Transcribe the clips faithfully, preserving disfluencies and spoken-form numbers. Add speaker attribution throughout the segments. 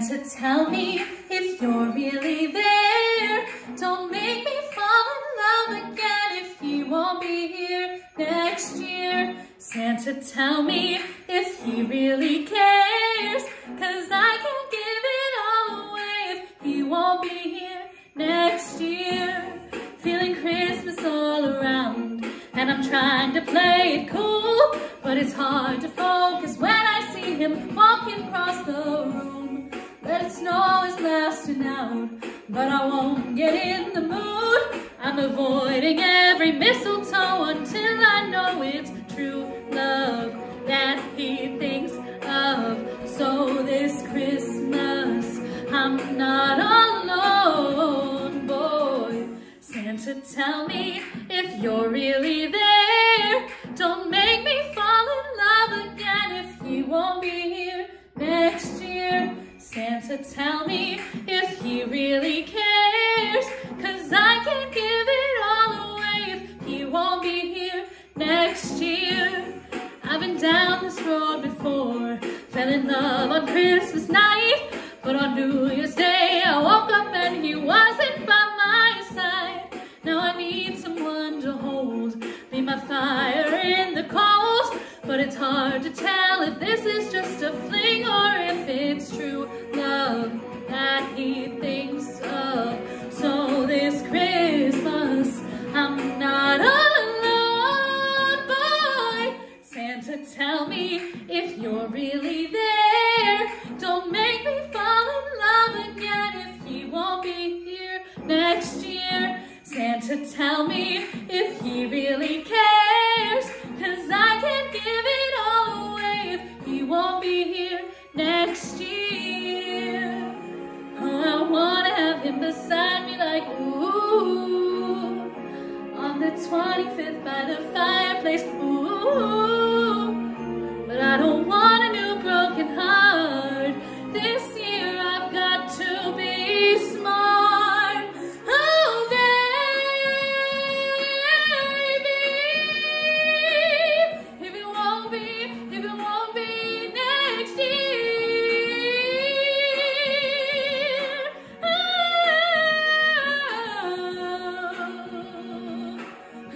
Speaker 1: Santa, tell me if you're really there. Don't make me fall in love again if he won't be here next year. Santa, tell me if he really cares, 'cause I can't give it all away if he won't be here next year. Feeling Christmas all around, and I'm trying to play it cool, but it's hard to focus when I see him walking across the room. Let it snow is blasting out, but I won't get in the mood. I'm avoiding every mistletoe until I know it's true love that he thinks of. So this Christmas, I'm not alone, boy. Santa, tell me if you're really there. Don't make me fall in love again if he won't be here next year. Santa, tell me if he really cares, 'cause I can't give it all away if he won't be here next year. I've been down this road before, fell in love on Christmas night, but on New Year's Day I woke up and he wasn't by my side. Now I need someone to hold, be my fire in the cold, but it's hard to tell if this is just a fling or if it's true love that he thinks of. So this Christmas, I'm not alone, boy. Santa, tell me if you're really there. Don't make me fall in love again if he won't be here next year. Santa, tell me if he really cares, 'cause I can't give it all away if he won't be here next year. Oh, I wanna have him beside me like, ooh, on the twenty-fifth by the fireplace, ooh, but I don't want a new broken heart. This year I've got to be smart. Oh, baby, if it won't be, if it won't be next year. Oh,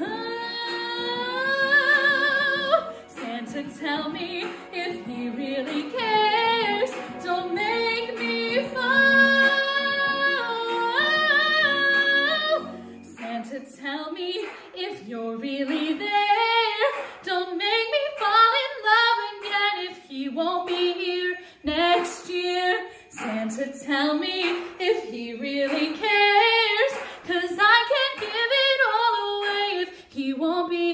Speaker 1: oh. Santa, tell me if he really cares. Don't make me fall. Santa, tell me if you're really there. Don't make me fall in love again if he won't be here next year. Santa, tell me if he really cares, 'cause I can't give it all away if he won't be